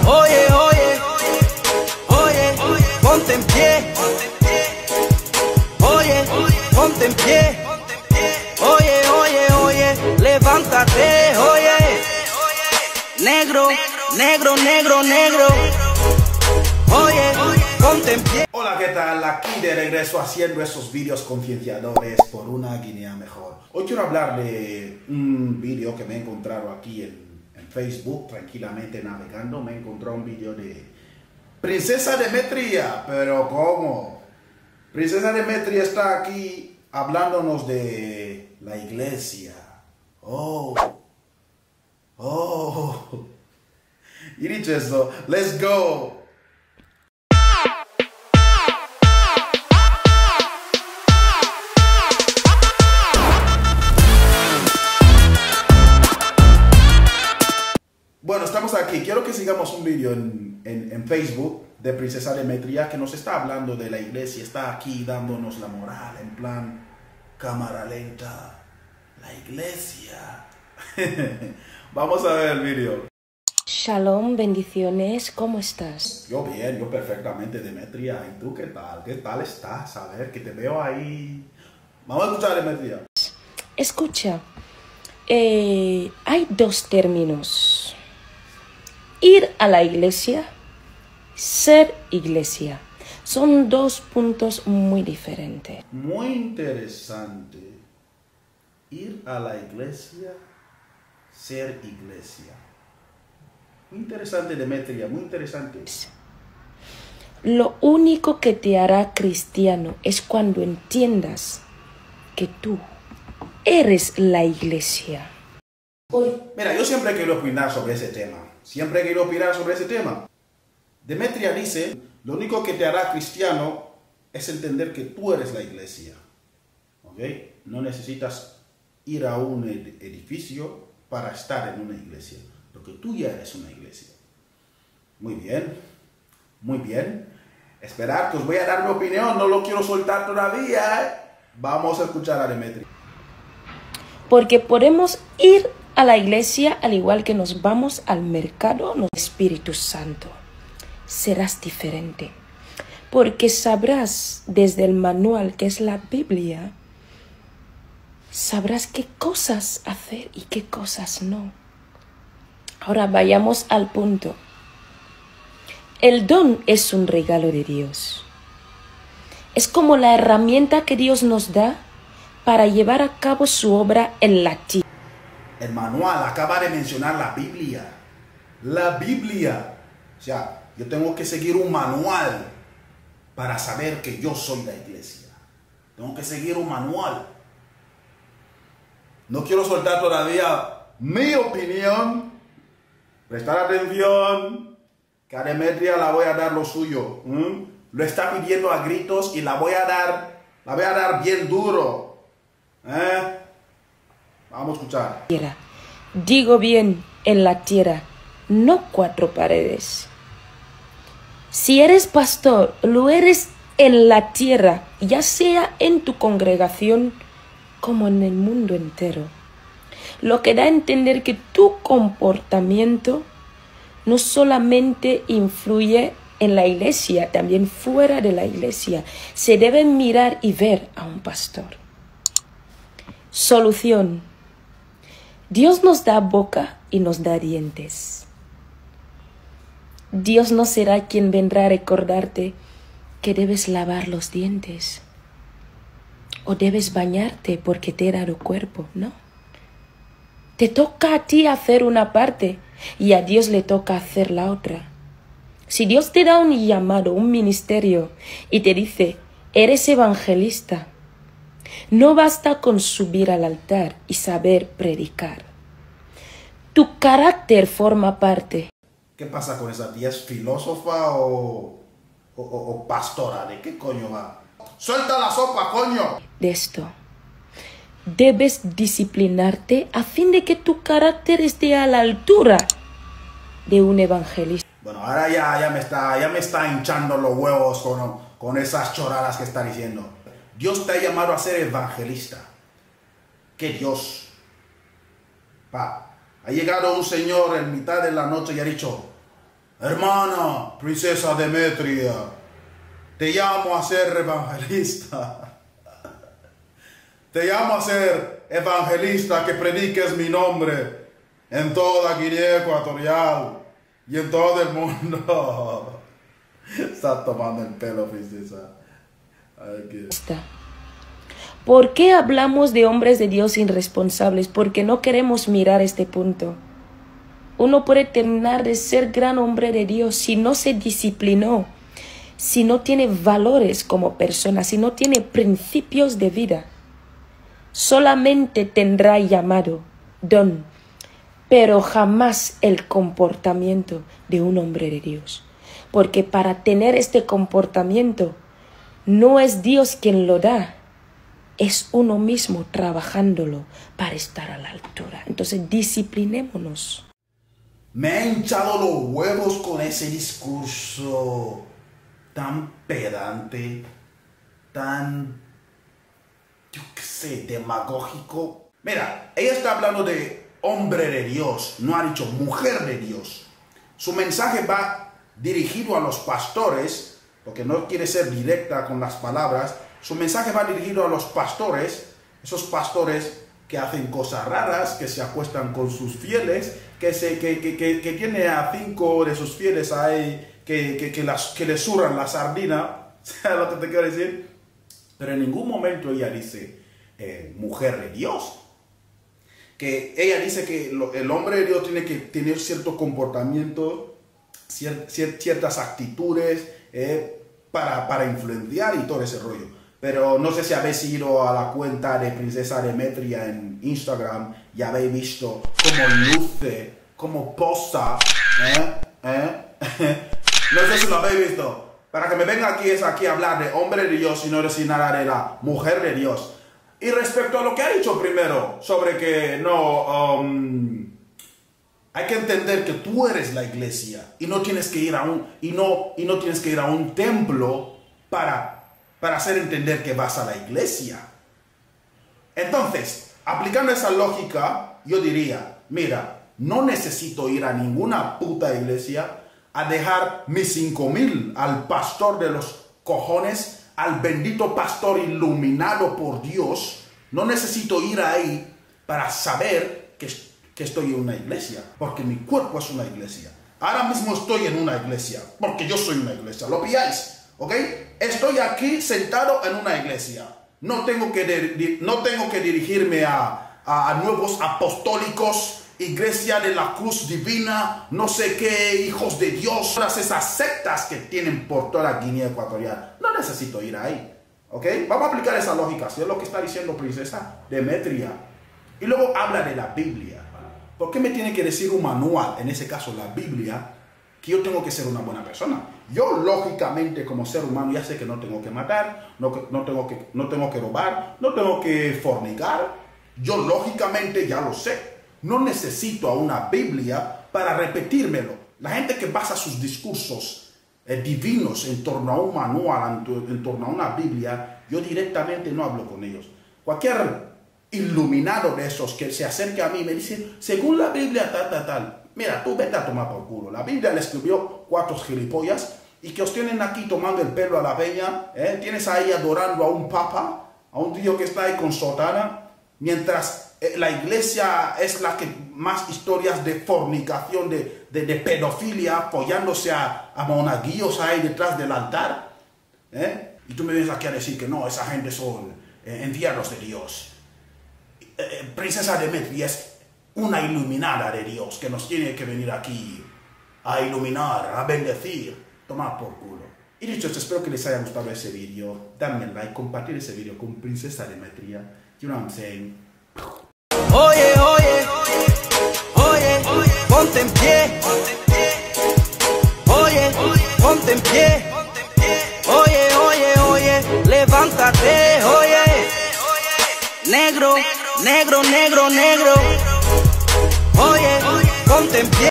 Oye, oye, oye, ponte en pie. Oye, ponte en pie. Oye, oye, oye, levántate, oye. Negro, negro, negro, negro. Oye, ponte en pie. Hola, ¿qué tal? Aquí de regreso haciendo esos vídeos concienciadores por una Guinea mejor. Hoy quiero hablar de un vídeo que me he encontrado aquí en Facebook, tranquilamente navegando. Me he encontrado un vídeo de Princesa Demetria, pero ¿cómo? Princesa Demetria está aquí hablándonos de la iglesia. Y dicho esto, let's go. Bueno, estamos aquí. Quiero que sigamos un vídeo en Facebook de Princesa Demetria que nos está hablando de la iglesia. Está aquí dándonos la moral en plan cámara lenta. La iglesia. Vamos a ver el vídeo. Shalom, bendiciones, ¿cómo estás? Yo bien, yo perfectamente, Demetria. ¿Y tú qué tal? ¿Qué tal estás? A ver, que te veo ahí. Vamos a escuchar, Demetria. Escucha, hay dos términos. Ir a la iglesia, ser iglesia. Son dos puntos muy diferentes. Muy interesante. Ir a la iglesia, ser iglesia. Muy interesante, Demetria, muy interesante. Lo único que te hará cristiano es cuando entiendas que tú eres la iglesia. Mira, yo siempre he querido opinar sobre ese tema. Siempre he querido opinar sobre ese tema. Demetria dice, lo único que te hará cristiano es entender que tú eres la iglesia. ¿Ok? No necesitas ir a un edificio para estar en una iglesia, porque tú ya eres una iglesia. Muy bien, muy bien. Esperar que os voy a dar mi opinión, no lo quiero soltar todavía. Vamos a escuchar a Demetria. Porque podemos ir a la iglesia al igual que nos vamos al mercado, no Espíritu Santo. Serás diferente. Porque sabrás desde el manual que es la Biblia, sabrás qué cosas hacer y qué cosas no. Ahora vayamos al punto. El don es un regalo de Dios. Es como la herramienta que Dios nos da para llevar a cabo su obra en la tierra. El manual acaba de mencionar la Biblia. La Biblia. O sea, yo tengo que seguir un manual para saber que yo soy la iglesia. Tengo que seguir un manual. No quiero soltar todavía mi opinión. Prestar atención. Que a Demetria la voy a dar lo suyo. Lo está pidiendo a gritos y la voy a dar bien duro. Vamos a escuchar. Digo bien, en la tierra, no cuatro paredes. Si eres pastor, lo eres en la tierra, ya sea en tu congregación como en el mundo entero. Lo que da a entender que tu comportamiento no solamente influye en la iglesia, también fuera de la iglesia. Se debe mirar y ver a un pastor. Solución. Dios nos da boca y nos da dientes. Dios no será quien vendrá a recordarte que debes lavar los dientes o debes bañarte porque te he dado cuerpo, ¿no? Te toca a ti hacer una parte y a Dios le toca hacer la otra. Si Dios te da un llamado, un ministerio y te dice, eres evangelista, no basta con subir al altar y saber predicar. Tu carácter forma parte. ¿Qué pasa con esa tía? ¿Es filósofa o pastora? ¿De qué coño va? ¡Suelta la sopa, coño! De esto. Debes disciplinarte a fin de que tu carácter esté a la altura de un evangelista. Bueno, ahora ya me está hinchando los huevos con esas choradas que está diciendo. Dios te ha llamado a ser evangelista. ¿Qué Dios? Ha llegado un señor en mitad de la noche y ha dicho, hermana, princesa Demetria, te llamo a ser evangelista. Te llamo a ser evangelista, que prediques mi nombre en toda Guinea Ecuatorial y en todo el mundo. Está tomando el pelo, princesa. ¿Por qué hablamos de hombres de Dios irresponsables? Porque no queremos mirar este punto. Uno puede terminar de ser gran hombre de Dios si no se disciplinó, si no tiene valores como persona, si no tiene principios de vida. Solamente tendrá llamado, don, pero jamás el comportamiento de un hombre de Dios. Porque para tener este comportamiento, no es Dios quien lo da, es uno mismo trabajándolo para estar a la altura. Entonces, disciplinémonos. Me he hinchado los huevos con ese discurso tan pedante, tan, yo qué sé, demagógico. Mira, ella está hablando de hombre de Dios, no ha dicho mujer de Dios. Su mensaje va dirigido a los pastores, porque no quiere ser directa con las palabras. Su mensaje va dirigido a los pastores, esos pastores que hacen cosas raras, que se acuestan con sus fieles, que tiene a 5 de sus fieles ahí, que le zurran la sardina. ¿Sabes lo que te quiero decir? Pero en ningún momento ella dice mujer de Dios. Que ella dice que el hombre de Dios tiene que tener cierto comportamiento, ciertas actitudes para influenciar y todo ese rollo. Pero no sé si habéis ido a la cuenta de Princesa Demetria en Instagram y habéis visto cómo luce, cómo posa. No sé si lo habéis visto. Para que me venga aquí a hablar de hombre de Dios y no decir nada de la mujer de Dios. Y respecto a lo que ha dicho primero, sobre que no... hay que entender que tú eres la iglesia y no tienes que ir a no tienes que ir a un templo para hacer entender que vas a la iglesia. Entonces, aplicando esa lógica, yo diría, mira, no necesito ir a ninguna puta iglesia a dejar mis 5,000 al pastor de los cojones, al bendito pastor iluminado por Dios. No necesito ir ahí para saber que estoy en una iglesia, porque mi cuerpo es una iglesia. Ahora mismo estoy en una iglesia, porque yo soy una iglesia. ¿Lo pilláis? ¿Ok? Estoy aquí sentado en una iglesia. No tengo que dirigirme a nuevos apostólicos, iglesia de la cruz divina, no sé qué, hijos de Dios. Todas esas sectas que tienen por toda Guinea Ecuatorial. No necesito ir ahí. ¿Ok? Vamos a aplicar esa lógica. Si es lo que está diciendo Princesa Demetria. Y luego habla de la Biblia. ¿Por qué me tiene que decir un manual, en ese caso la Biblia, que yo tengo que ser una buena persona? Yo, lógicamente, como ser humano, ya sé que no tengo que matar, no tengo que robar, no tengo que fornicar. Yo, lógicamente, ya lo sé. No necesito a una Biblia para repetírmelo. La gente que basa sus discursos divinos en torno a un manual, en torno a una Biblia, yo directamente no hablo con ellos. Cualquier iluminado de esos que se acerque a mí y me dice, según la Biblia, tal. Mira, tú vete a tomar por culo. La Biblia le escribió 4 gilipollas y que os tienen aquí tomando el pelo a la peña. Tienes ahí adorando a un papa, a un tío que está ahí con sotana, mientras la iglesia es la que más historias de fornicación, de pedofilia, follándose a monaguillos ahí detrás del altar. Y tú me vienes aquí a decir que no, esa gente son enviados de Dios. Princesa Demetria es una iluminada de Dios que nos tiene que venir aquí a iluminar, a bendecir, tomar por culo. Y dicho esto, espero que les haya gustado ese vídeo. Dame like, compartir ese vídeo con Princesa Demetria. You know what I'm saying? Oye, ponte en pie. Oye, ponte en pie. Oye, levántate. Oye, negro. Oye, ponte en pie.